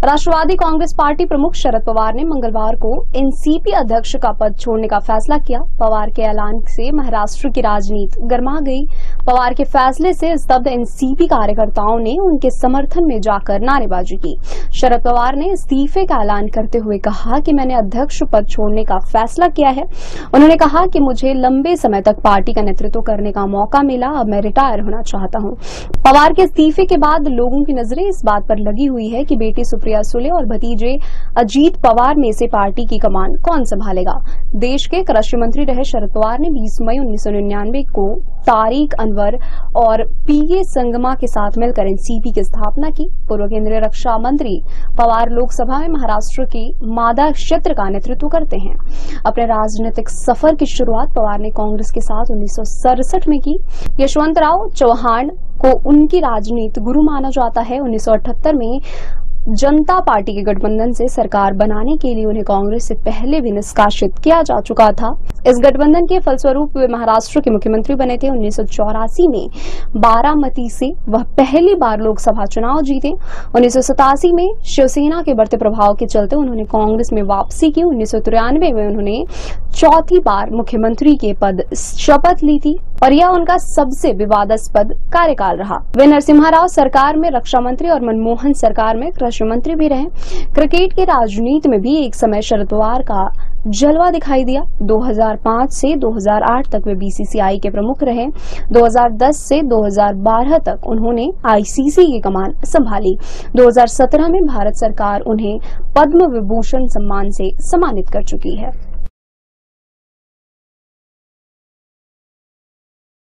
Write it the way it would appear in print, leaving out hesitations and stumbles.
राष्ट्रवादी Congress party प्रमुख शरद पवार ने मंगलवार को एनसीपी अध्यक्ष का पद छोड़ने का फैसला किया। पवार के ऐलान से महाराष्ट्र की राजनीति गर्मा गई। पवार के फैसले से स्तब्ध एनसीपी कार्यकर्ताओं ने उनके समर्थन में जाकर नारेबाजी की। शरद पवार ने इस्तीफे का ऐलान करते हुए कहा कि मैंने अध्यक्ष पद छोड़ने का फैसला किया है। उन्होंने कहा कि मुझे लंबे समय तक पार्टी का नेतृत्व करने का मौका मिला, अब मैं रिटायर होना चाहता हूं। पवार के इस्तीफे के बाद लोगों की नजरें इस बात पर लगी हुई है कि बेटी सुप्रिया सुले और भतीजे अजीत पवार में से पार्टी की कमान कौन संभालेगा। देश के कृषि मंत्री रहे शरद पवार ने 20 मई 1999 को तारिक अनवर और पीए संगमा के साथ मिलकर एनसीपी की स्थापना की। पूर्व केंद्रीय रक्षा मंत्री पवार लोकसभा में महाराष्ट्र की मादा क्षेत्र का नेतृत्व करते हैं। अपने राजनीतिक सफर की शुरुआत पवार ने कांग्रेस के साथ 1967 में की। यशवंतराव चौहान को उनकी राजनीति गुरु माना जाता है। 1978 में जनता पार्टी के गठबंधन से सरकार बनाने के लिए उन्हें कांग्रेस से पहले भी निष्कासित किया जा चुका था। इस गठबंधन के फलस्वरूप वे महाराष्ट्र के मुख्यमंत्री बने थे। 1984 में बारामती से वह पहली बार लोकसभा चुनाव जीते। 1987 में शिवसेना के बढ़ते प्रभाव के चलते उन्होंने कांग्रेस में वापसी की। 1993 में उन्होंने चौथी बार मुख्यमंत्री के पद शपथ ली थी और यह उनका सबसे विवादास्पद कार्यकाल रहा। वे नरसिम्हा राव सरकार में रक्षा मंत्री और मनमोहन सरकार में कृषि मंत्री भी रहे। क्रिकेट की राजनीति में भी एक समय शरद पवार का जलवा दिखाई दिया। 2005 से 2008 तक वे बीसीसीआई के प्रमुख रहे। 2010 से 2012 तक उन्होंने आईसीसी की कमान संभाली। 2017 में भारत सरकार उन्हें पद्म विभूषण सम्मान से सम्मानित कर चुकी है।